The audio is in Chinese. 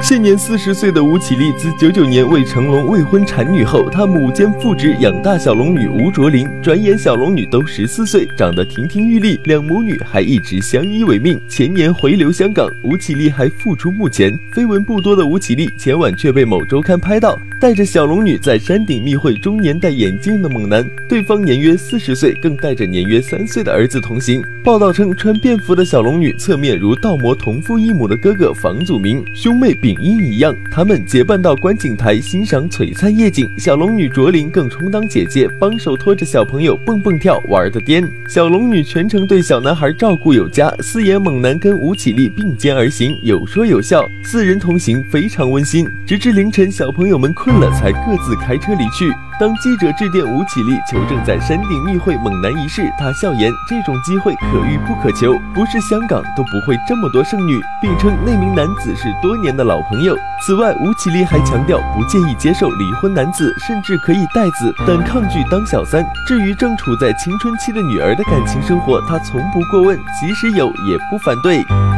现年40岁的吴绮莉，自99年为成龙未婚产女后，她母兼父职养大小龙女吴卓林。转眼小龙女都14岁，长得亭亭玉立，两母女还一直相依为命。前年回流香港，吴绮莉还复出幕前。绯闻不多的吴绮莉，前晚却被某周刊拍到带着小龙女在山顶密会中年戴眼镜的猛男，对方年约40岁，更带着年约3岁的儿子同行。报道称，穿便服的小龙女侧面如道魔同父异母的哥哥房祖名，兄妹秉英一样。他们结伴到观景台欣赏璀璨夜景，小龙女卓林更充当姐姐，帮手拖着小朋友蹦蹦跳，玩得颠。小龙女全程对小男孩照顾有加，四眼猛男跟吴绮莉并肩而行，有说有笑，四人同行非常温馨。直至凌晨，小朋友们困了才各自开车离去。当记者致电吴绮莉求证在山顶密会猛男一事，她笑言这种机会可遇不可求，不是香港都不会这么多剩女，并称那名男子是多年的老朋友。此外，吴绮莉还强调不介意接受离婚男子，甚至可以带子，但抗拒当小三。至于正处在青春期的女儿的感情生活，她从不过问，即使有也不反对。